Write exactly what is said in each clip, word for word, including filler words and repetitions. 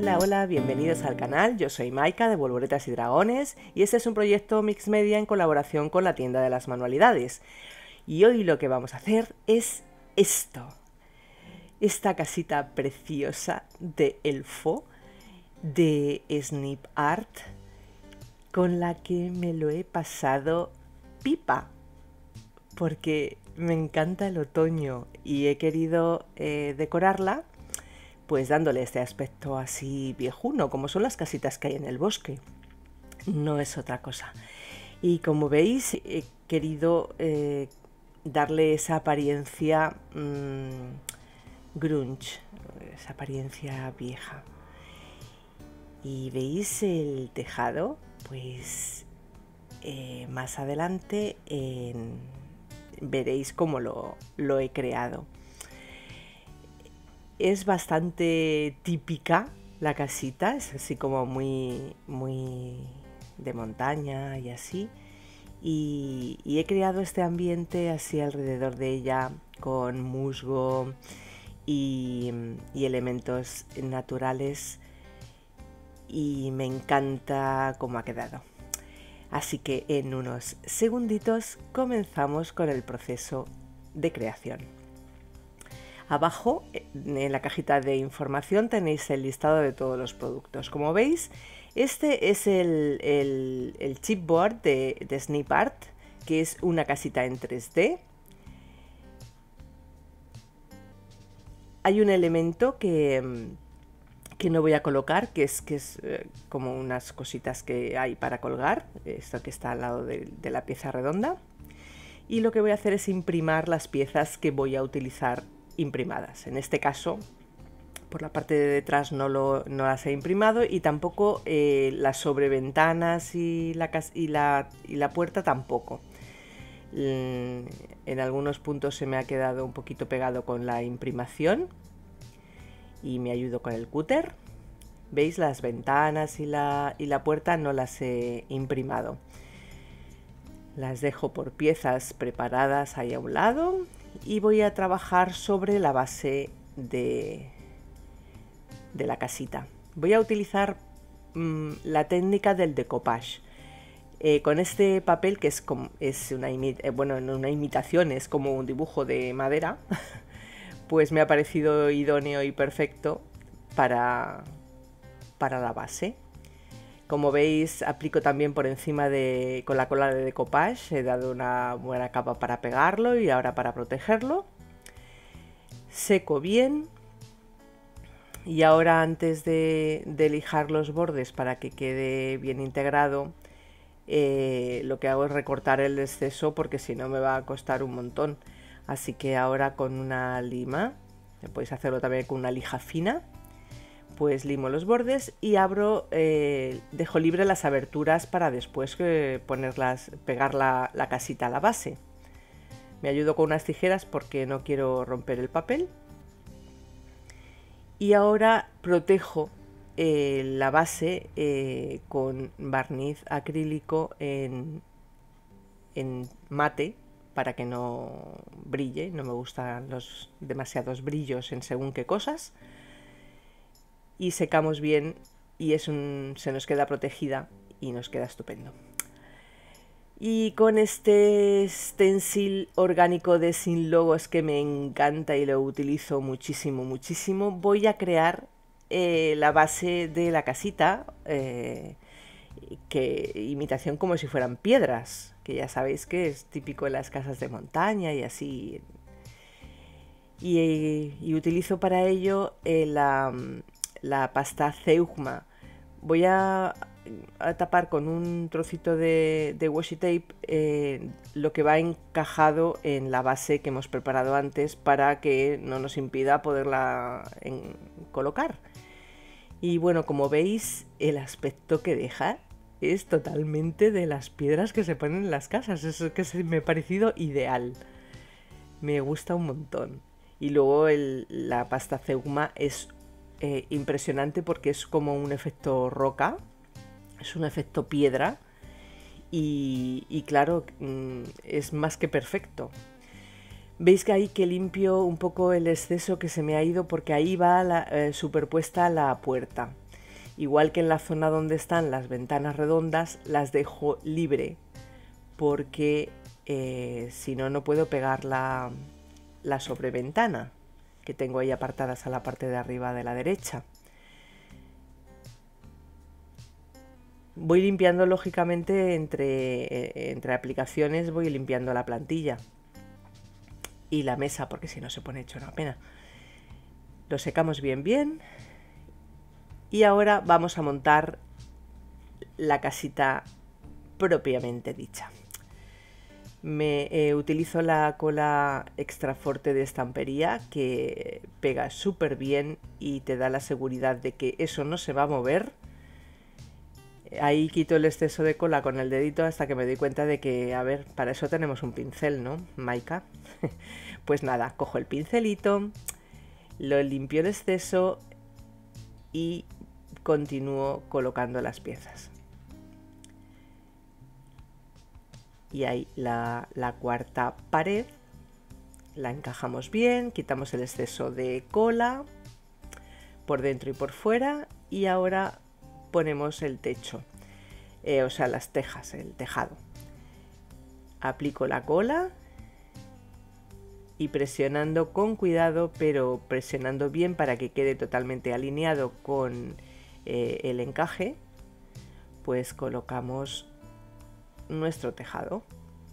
Hola, hola, bienvenidos al canal. Yo soy Maika de Volvoretas y Dragones y este es un proyecto Mix Media en colaboración con la tienda de las manualidades. Y hoy lo que vamos a hacer es esto. Esta casita preciosa de elfo de Snip Art con la que me lo he pasado pipa. Porque me encanta el otoño y he querido eh, decorarla pues dándole este aspecto así viejuno, como son las casitas que hay en el bosque. No es otra cosa. Y como veis, he querido eh, darle esa apariencia mmm, grunge, esa apariencia vieja. Y veis el tejado, pues eh, más adelante en, veréis cómo lo, lo he creado. Es bastante típica la casita, es así como muy, muy de montaña y así. Y, y he creado este ambiente así alrededor de ella con musgo y, y elementos naturales. Y me encanta cómo ha quedado. Así que en unos segunditos comenzamos con el proceso de creación. Abajo en la cajita de información tenéis el listado de todos los productos. Como veis, este es el, el, el chipboard de, de Snip Art, que es una casita en tres D. Hay un elemento que, que no voy a colocar, que es, que es eh, como unas cositas que hay para colgar, esto que está al lado de, de la pieza redonda. Y lo que voy a hacer es imprimir las piezas que voy a utilizar imprimadas. En este caso, por la parte de detrás no, lo, no las he imprimado y tampoco eh, las sobreventanas y la, y, la, y la puerta tampoco. En algunos puntos se me ha quedado un poquito pegado con la imprimación y me ayudo con el cúter. ¿Veis? Las ventanas y la, y la puerta no las he imprimado. Las dejo por piezas preparadas ahí a un lado. Y voy a trabajar sobre la base de, de la casita. Voy a utilizar mmm, la técnica del decoupage. Eh, con este papel que es, como, es una, eh, bueno, una imitación, es como un dibujo de madera, pues me ha parecido idóneo y perfecto para, para la base. Como veis, aplico también por encima de, con la cola de decoupage, he dado una buena capa para pegarlo y ahora para protegerlo. Seco bien y ahora antes de, de lijar los bordes para que quede bien integrado, eh, lo que hago es recortar el exceso porque si no me va a costar un montón. Así que ahora con una lima, podéis hacerlo también con una lija fina, pues limo los bordes y abro, eh, dejo libre las aberturas para después eh, ponerlas, pegar la, la casita a la base. Me ayudo con unas tijeras porque no quiero romper el papel. Y ahora protejo eh, la base eh, con barniz acrílico en, en mate para que no brille. No me gustan los demasiados brillos en según qué cosas. Y secamos bien y es un, se nos queda protegida y nos queda estupendo. Y con este stencil orgánico de Sin Logos que me encanta y lo utilizo muchísimo, muchísimo, voy a crear eh, la base de la casita, eh, que imitación como si fueran piedras, que ya sabéis que es típico en las casas de montaña y así. Y, y utilizo para ello eh, la... la pasta Zeugma. Voy a, a tapar con un trocito de, de washi tape eh, lo que va encajado en la base que hemos preparado antes para que no nos impida poderla en, colocar. Y bueno, como veis, el aspecto que deja es totalmente de las piedras que se ponen en las casas. Eso que se me ha parecido ideal. Me gusta un montón. Y luego el, la pasta Zeugma es Eh, impresionante porque es como un efecto roca, es un efecto piedra y, y claro, es más que perfecto. Veis que ahí que limpio un poco el exceso que se me ha ido porque ahí va la, eh, superpuesta la puerta. Igual que en la zona donde están las ventanas redondas, las dejo libre, porque eh, si no, no puedo pegar la, la sobreventana que tengo ahí apartadas a la parte de arriba de la derecha. Voy limpiando, lógicamente, entre, entre aplicaciones voy limpiando la plantilla y la mesa, porque si no se pone hecho una pena. Lo secamos bien bien y ahora vamos a montar la casita propiamente dicha. Me eh, utilizo la cola extra fuerte de estampería, que pega súper bien y te da la seguridad de que eso no se va a mover. Ahí quito el exceso de cola con el dedito hasta que me doy cuenta de que, a ver, para eso tenemos un pincel, ¿no, Maika? Pues nada, cojo el pincelito, lo limpio el exceso y continúo colocando las piezas. Y ahí la, la cuarta pared la encajamos bien, quitamos el exceso de cola por dentro y por fuera y ahora ponemos el techo, eh, o sea, las tejas, el tejado. Aplico la cola y presionando con cuidado, pero presionando bien para que quede totalmente alineado con eh, el encaje, pues colocamos nuestro tejado.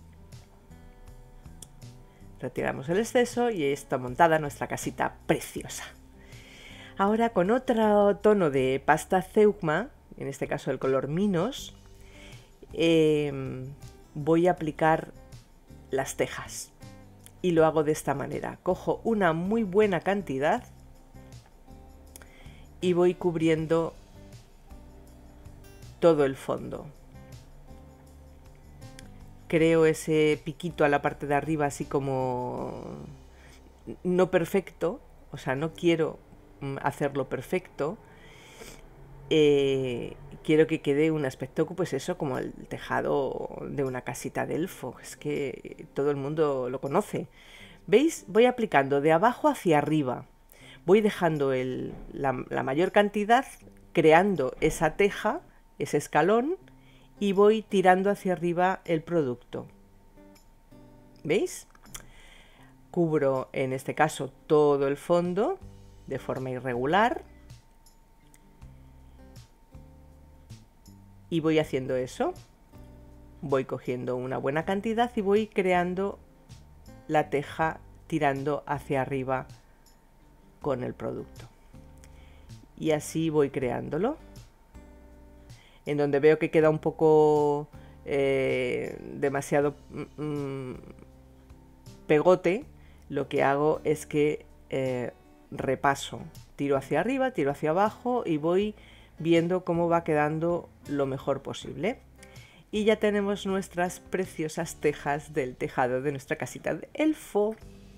Retiramos el exceso y está montada nuestra casita preciosa. Ahora, con otro tono de pasta Zeugma, en este caso el color Minos, eh, voy a aplicar las tejas. Y lo hago de esta manera. Cojo una muy buena cantidad y voy cubriendo todo el fondo. Creo ese piquito a la parte de arriba así como no perfecto, o sea, no quiero hacerlo perfecto, eh, quiero que quede un aspecto, pues eso, como el tejado de una casita de elfo, es que todo el mundo lo conoce. ¿Veis? Voy aplicando de abajo hacia arriba, voy dejando el, la, la mayor cantidad, creando esa teja, ese escalón, y voy tirando hacia arriba el producto. ¿Veis? Cubro, en este caso, todo el fondo de forma irregular y voy haciendo eso. Voy cogiendo una buena cantidad y voy creando la teja tirando hacia arriba con el producto. Y así voy creándolo. En donde veo que queda un poco eh, demasiado mm, pegote, lo que hago es que eh, repaso, tiro hacia arriba, tiro hacia abajo y voy viendo cómo va quedando lo mejor posible. Y ya tenemos nuestras preciosas tejas del tejado de nuestra casita de elfo.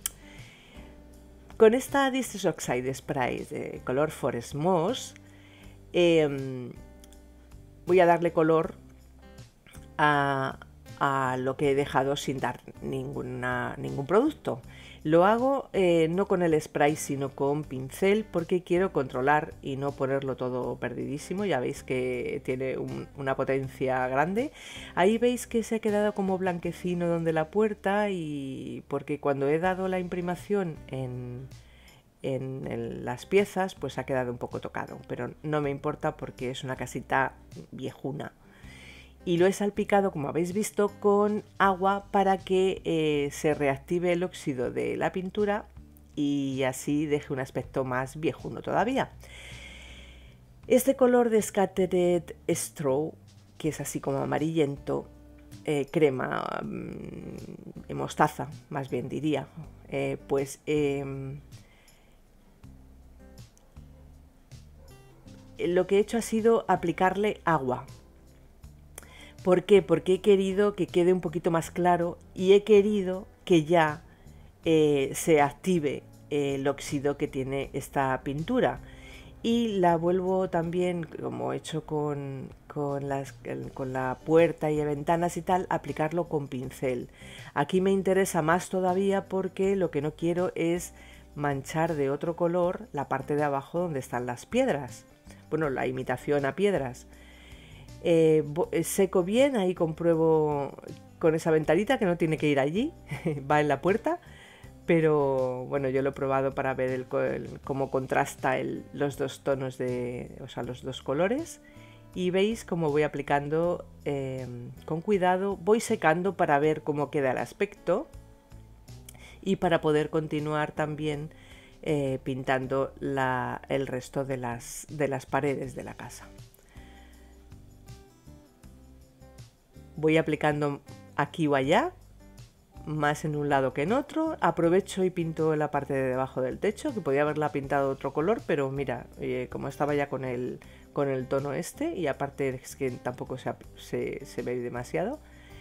Con esta Distress Oxide Spray de color Forest Moss, eh, voy a darle color a, a lo que he dejado sin dar ninguna, ningún producto. Lo hago eh, no con el spray sino con pincel, porque quiero controlar y no ponerlo todo perdidísimo. Ya veis que tiene un, una potencia grande. Ahí veis que se ha quedado como blanquecino donde la puerta, y porque cuando he dado la imprimación en, en, en las piezas pues ha quedado un poco tocado, pero no me importa porque es una casita viejuna. Y lo he salpicado, como habéis visto, con agua para que eh, se reactive el óxido de la pintura y así deje un aspecto más viejuno todavía. Este color de Scattered Straw, que es así como amarillento, eh, crema, eh, mostaza, más bien diría, eh, pues eh, lo que he hecho ha sido aplicarle agua. ¿Por qué? Porque he querido que quede un poquito más claro y he querido que ya eh, se active el óxido que tiene esta pintura. Y la vuelvo también, como he hecho con, con, las, con la puerta y ventanas y tal, aplicarlo con pincel. Aquí me interesa más todavía porque lo que no quiero es manchar de otro color la parte de abajo donde están las piedras. bueno, la imitación a piedras. Eh, seco bien, ahí compruebo con esa ventanita que no tiene que ir allí, va en la puerta, pero bueno, yo lo he probado para ver el, el, cómo contrasta el, los dos tonos de, o sea, los dos colores, y veis cómo voy aplicando eh, con cuidado, voy secando para ver cómo queda el aspecto y para poder continuar también eh, pintando la, el resto de las, de las paredes de la casa. Voy aplicando aquí o allá, más en un lado que en otro. Aprovecho y pinto la parte de debajo del techo, que podía haberla pintado de otro color, pero mira, eh, como estaba ya con el, con el tono este, y aparte es que tampoco se, se, se ve demasiado.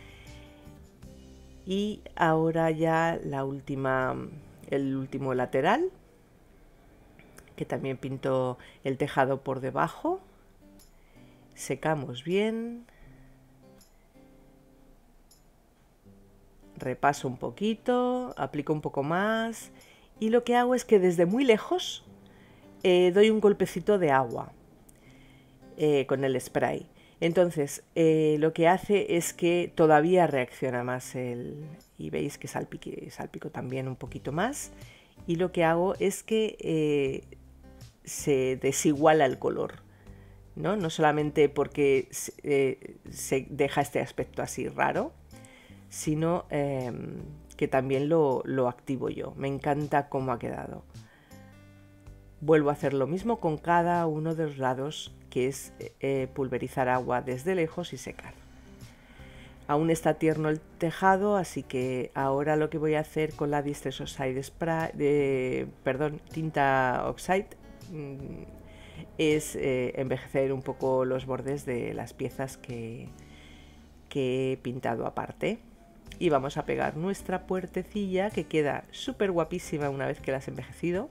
Y ahora ya la última, el último lateral, que también pinto el tejado por debajo. Secamos bien. Repaso un poquito, aplico un poco más y lo que hago es que desde muy lejos eh, doy un golpecito de agua eh, con el spray. Entonces eh, lo que hace es que todavía reacciona más el... y veis que salpique, salpico también un poquito más, y lo que hago es que eh, se desiguala el color, ¿no? No solamente porque eh, se deja este aspecto así raro, sino eh, que también lo, lo activo yo. Me encanta cómo ha quedado. Vuelvo a hacer lo mismo con cada uno de los lados, que es eh, pulverizar agua desde lejos y secar. Aún está tierno el tejado, así que ahora lo que voy a hacer con la Distress Oxide Spray, de, perdón, tinta Oxide, mmm, es eh, envejecer un poco los bordes de las piezas que, que he pintado aparte. Y vamos a pegar nuestra puertecilla, que queda súper guapísima una vez que la has envejecido.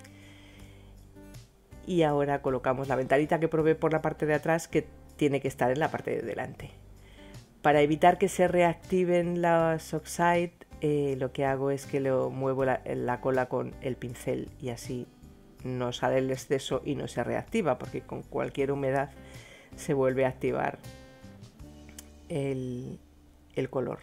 Y ahora colocamos la ventanita que probé por la parte de atrás, que tiene que estar en la parte de delante. Para evitar que se reactiven las Oxide, eh, lo que hago es que lo muevo la, la cola con el pincel, y así no sale el exceso y no se reactiva, porque con cualquier humedad se vuelve a activar el, el color.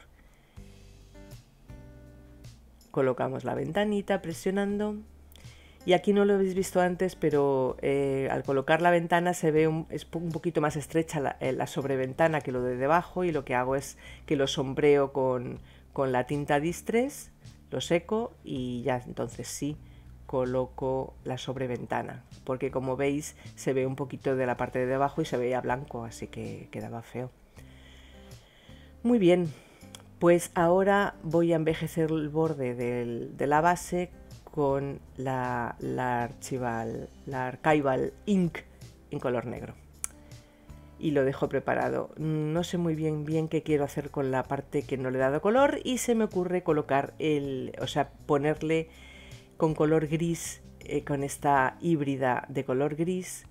Colocamos la ventanita presionando, y aquí no lo habéis visto antes, pero eh, al colocar la ventana se ve un, es un poquito más estrecha la, la sobreventana que lo de debajo, y lo que hago es que lo sombreo con, con la tinta Distress, lo seco y ya entonces sí coloco la sobreventana, porque como veis se ve un poquito de la parte de debajo y se veía blanco, así que quedaba feo. Muy bien. Pues ahora voy a envejecer el borde del, de la base con la, la, Archival, la Archival Ink en color negro. Y lo dejo preparado. No sé muy bien bien qué quiero hacer con la parte que no le he dado color, y se me ocurre colocar el, o sea, ponerle con color gris, eh, con esta híbrida de color gris,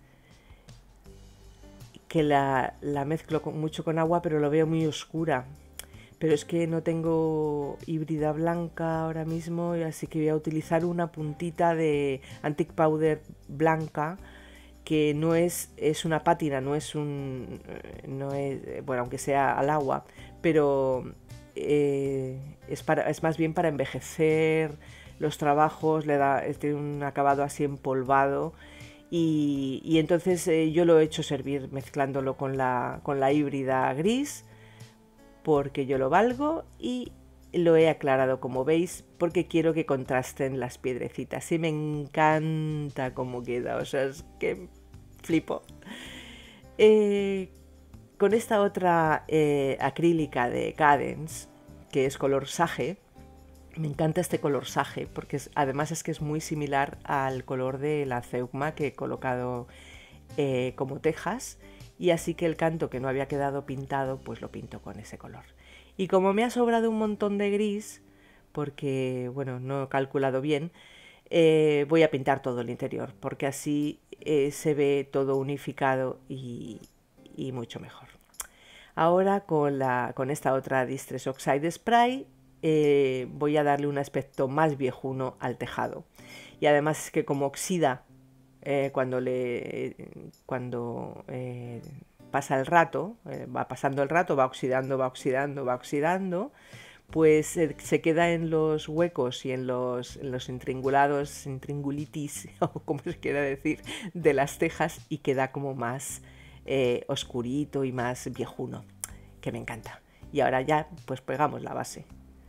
que la, la mezclo con, mucho con agua, pero lo veo muy oscura. Pero es que no tengo híbrida blanca ahora mismo, así que voy a utilizar una puntita de Antique Powder blanca, que no es, es una pátina, no es un, no es, bueno, aunque sea al agua, pero eh, es, para, es más bien para envejecer los trabajos, le da, tiene un acabado así empolvado, y, y entonces eh, yo lo he hecho servir mezclándolo con la, con la híbrida gris, porque yo lo valgo, y lo he aclarado, como veis, porque quiero que contrasten las piedrecitas, y me encanta cómo queda, o sea, es que flipo. Eh, con esta otra eh, acrílica de Cadence, que es color sage, me encanta este color sage, porque es, además es que es muy similar al color de la Zeugma que he colocado eh, como tejas, y así que el canto que no había quedado pintado, pues lo pinto con ese color. Y como me ha sobrado un montón de gris, porque bueno, no he calculado bien, eh, voy a pintar todo el interior, porque así eh, se ve todo unificado y, y mucho mejor. Ahora con, la, con esta otra Distress Oxide Spray eh, voy a darle un aspecto más viejuno al tejado. Y además es que como oxida eh, cuando, le, cuando eh, pasa el rato, eh, va pasando el rato, va oxidando, va oxidando, va oxidando, pues eh, se queda en los huecos y en los, en los intringulados, intringulitis, o como se quiera decir, de las cejas, y queda como más eh, oscurito y más viejuno, que me encanta. Y ahora ya pues pegamos la base.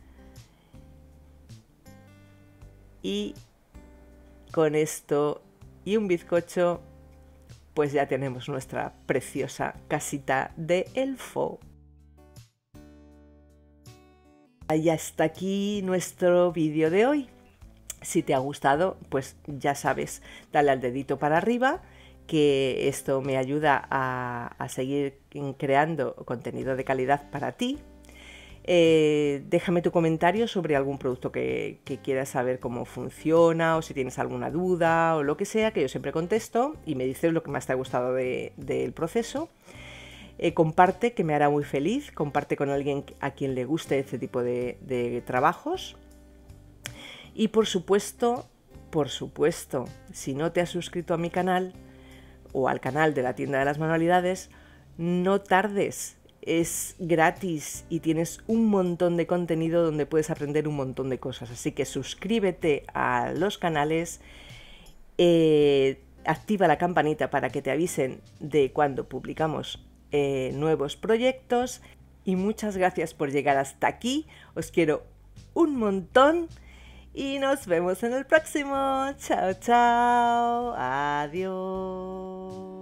Y con esto y un bizcocho, pues ya tenemos nuestra preciosa casita de elfo. Y hasta aquí nuestro vídeo de hoy. Si te ha gustado, pues ya sabes, dale al dedito para arriba, que esto me ayuda a, a seguir creando contenido de calidad para ti. Eh, déjame tu comentario sobre algún producto que, que quieras saber cómo funciona, o si tienes alguna duda o lo que sea, que yo siempre contesto, y me dices lo que más te ha gustado de, del proceso. Eh, comparte, que me hará muy feliz. Comparte con alguien a quien le guste este tipo de, de trabajos. Y por supuesto, por supuesto, si no te has suscrito a mi canal o al canal de la tienda de las manualidades, no tardes. Es gratis y tienes un montón de contenido donde puedes aprender un montón de cosas. Así que suscríbete a los canales, eh, activa la campanita para que te avisen de cuando publicamos eh, nuevos proyectos. Y muchas gracias por llegar hasta aquí. Os quiero un montón y nos vemos en el próximo. Chao, chao. Adiós.